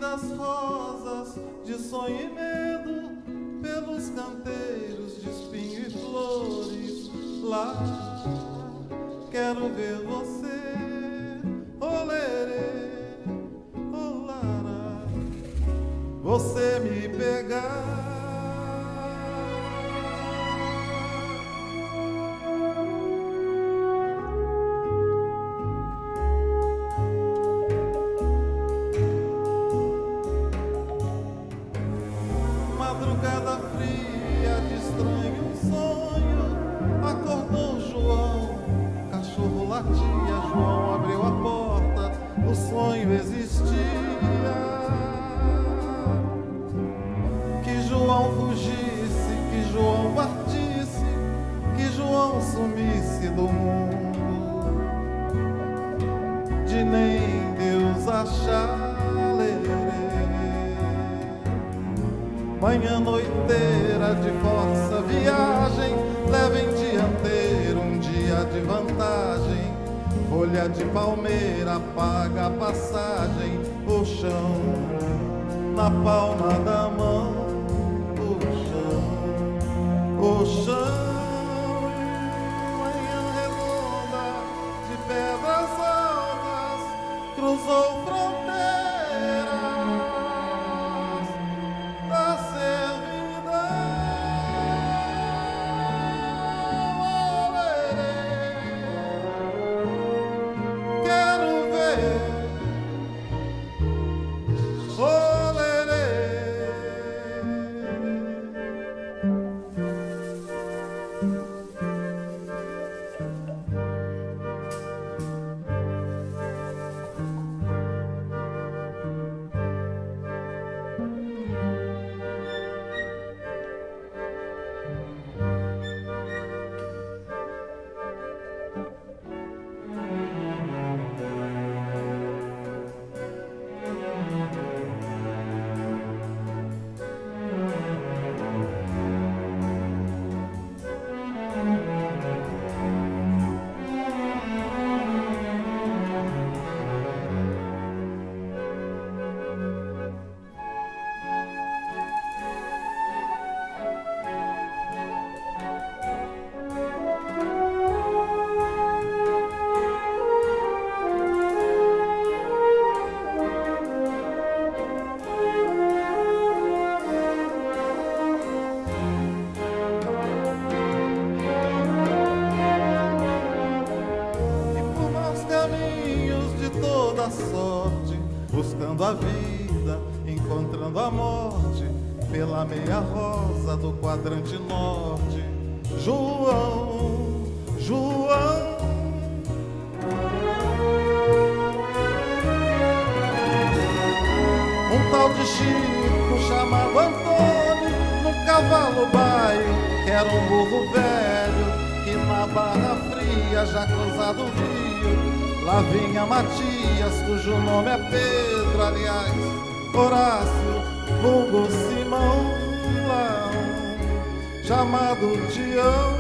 das rosas de sonho e medo, pelos canteiros de espinho e flores. Lá quero ver você, olerê, olará, você me pegar. Madrugada fria de estranho sonho, acordou João, cachorro latia, João abriu a porta, o sonho existia. Que João fugisse, que João partisse, que João sumisse do mundo, de nem Deus achar. Manhã noiteira de força viagem, leva em dianteiro um dia de vantagem. Folha de palmeira paga a passagem, o chão na palma da mão, o chão. Manhã redonda de pedras altas, cruzou fronteiras da servidão. Olerê, quero ver, olerê. Sorte, buscando a vida, encontrando a morte, pela meia rosa do quadrante norte. João, João, um tal de Chico chamado Antônio, num cavalo baio, que era um burro velho, que na Barra Fria já cruzado o rio. Lá vinha Matias, cujo nome é Pedro, aliás, Horácio, vulgo Simão, lá chamado Tião,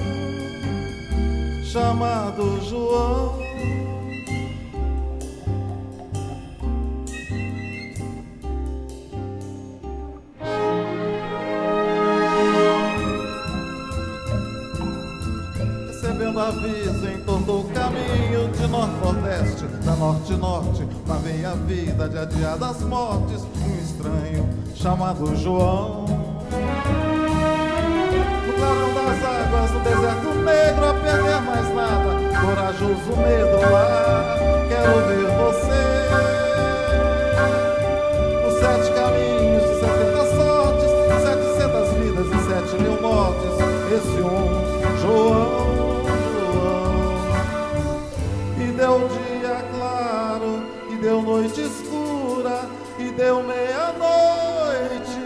chamado João. Recebendo aviso, entortou o caminho de norte-nordeste, da norte-norte, lá vem a vida de adiadas mortes, um estranho chamado João. No clarão das águas, no deserto negro, a perder mais nada, corajoso medo lá, quero ver você. Os 7 caminhos de 70 sortes, 700 vidas e 7.000 mortes, esse João. Deu dia claro, e deu noite escura, e deu meia-noite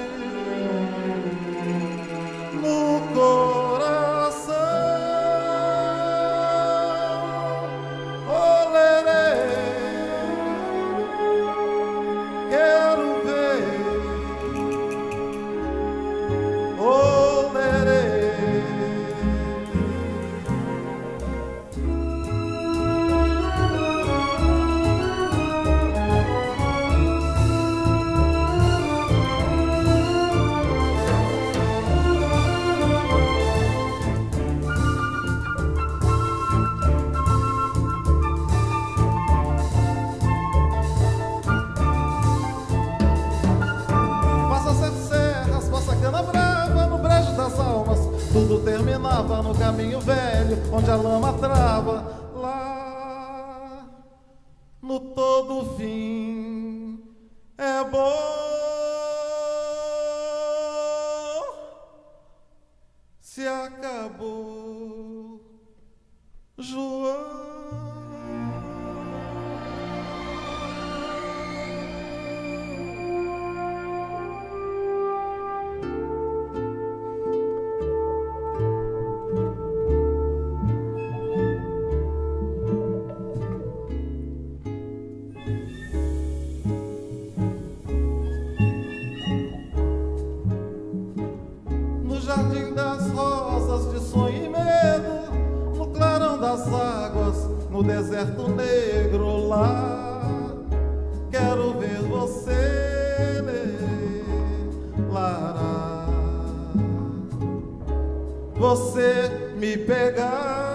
no coração. Olerê, quero ver, olerê. estava no caminho velho, onde a lama trava, lá no todo fim é bom. Se acabou, João. No jardim das rosas de sonho e medo, no clarão das águas, no deserto negro, lá quero ver você, Lara, você me pegar.